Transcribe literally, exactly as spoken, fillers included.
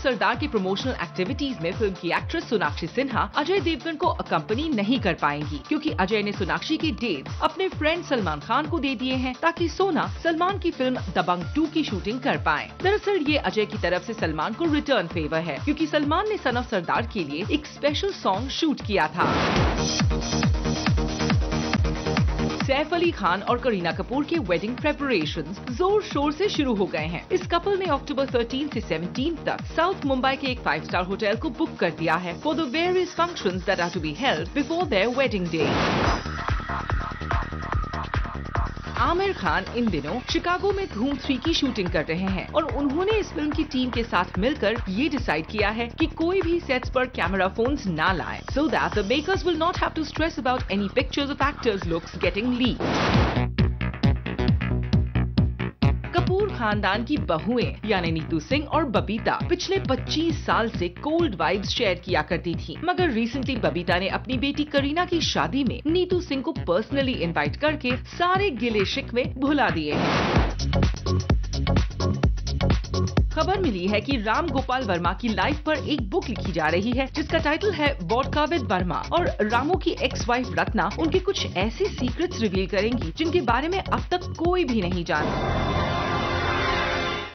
सरदार के promotional activities में film की एक्ट्रेस सोनाक्षी सिन्हा अजय देवगन को अकम्पनी नहीं कर पाएंगी, क्योंकि अजय ने सोनाक्षी के डेट अपने फ्रेंड सलमान खान को दे दिए हैं ताकि सोना सलमान की फिल्म दबंग टू की शूटिंग कर पाएं। दरअसल ये अजय की तरफ से सलमान को रिटर्न फेवर है, क्योंकि सलमान ने सन ऑफ सरदार के लिए एक स्पेशल सॉन्ग शूट किया था। सैफ अली खान और करीना कपूर के वेडिंग प्रेपरेशंस जोर शोर से शुरू हो गए हैं। इस कपल ने अक्टूबर तेरह से सत्रह तक साउथ मुंबई के एक फाइव स्टार होटल को बुक कर दिया है for the various functions that are to be held before their wedding day. Aamir Khan इन दिनों शिकागो में धूम थ्री की शूटिंग कर रहे हैं और उन्होंने इस फिल्म की टीम के साथ मिलकर ये डिसाइड किया है कि कोई भी सेट्स पर कैमरा फोन्स ना लाए, so that the makers will not have to stress about any pictures of actors' looks getting leaked। Kapoor खानदान की बहुएं यानी नीतू सिंह और बबीता पिछले पच्चीस साल से कोल्ड वाइब्स शेयर किया करती थी, मगर रिसेंटली बबीता ने अपनी बेटी करीना की शादी में नीतू सिंह को पर्सनली इनवाइट करके सारे गिले शिकवे भुला दिए हैं। खबर मिली है कि राम गोपाल वर्मा की लाइफ पर एक बुक लिखी जा रही है जिसका टाइटल है वोडका विद वर्मा, और रामू की एक्स वाइफ रत्ना उनके कुछ ऐसे सीक्रेट्स रिवील करेंगी जिनके बारे में अब तक कोई भी नहीं जानता।